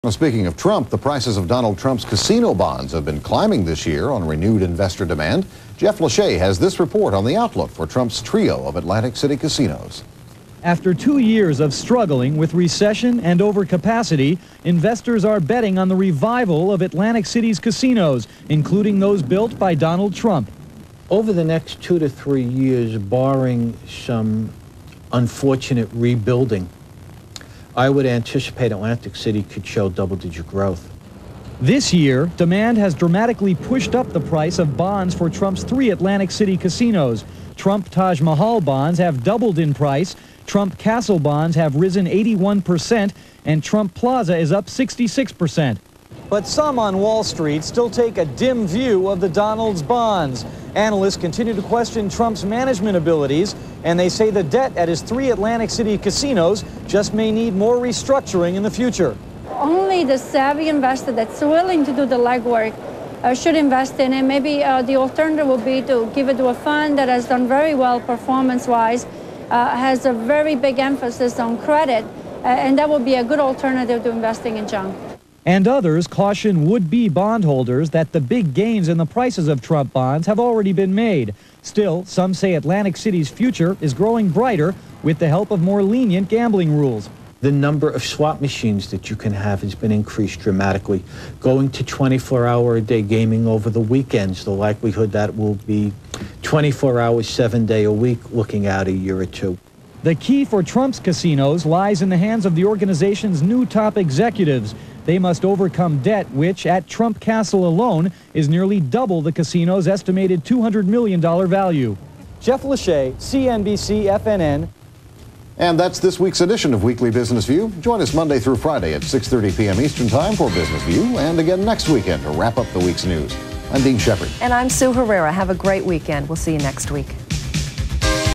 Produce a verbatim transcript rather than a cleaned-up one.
Well, speaking of Trump, the prices of Donald Trump's casino bonds have been climbing this year on renewed investor demand. Jeff Lachey has this report on the outlook for Trump's trio of Atlantic City casinos. After two years of struggling with recession and overcapacity, investors are betting on the revival of Atlantic City's casinos, including those built by Donald Trump. Over the next two to three years, barring some unfortunate rebuilding, I would anticipate Atlantic City could show double-digit growth. This year, demand has dramatically pushed up the price of bonds for Trump's three Atlantic City casinos. Trump Taj Mahal bonds have doubled in price, Trump Castle bonds have risen eighty-one percent, and Trump Plaza is up sixty-six percent. But some on Wall Street still take a dim view of the Donald's bonds. Analysts continue to question Trump's management abilities, and they say the debt at his three Atlantic City casinos just may need more restructuring in the future. Only the savvy investor that's willing to do the legwork uh, should invest in it. Maybe uh, the alternative would be to give it to a fund that has done very well performance-wise, uh, has a very big emphasis on credit, uh, and that would be a good alternative to investing in junk. And others caution would-be bondholders that the big gains in the prices of Trump bonds have already been made. Still, some say Atlantic City's future is growing brighter with the help of more lenient gambling rules. The number of slot machines that you can have has been increased dramatically. Going to twenty-four hour a day gaming over the weekends, the likelihood that will be twenty-four hours, seven day a week looking out a year or two. The key for Trump's casinos lies in the hands of the organization's new top executives. They must overcome debt, which at Trump Castle alone is nearly double the casino's estimated two hundred million dollars value. Jeff Lachey, C N B C F N N. And that's this week's edition of Weekly Business View. Join us Monday through Friday at six thirty p m Eastern Time for Business View, and again next weekend to wrap up the week's news. I'm Dean Shepard. And I'm Sue Herrera. Have a great weekend. We'll see you next week.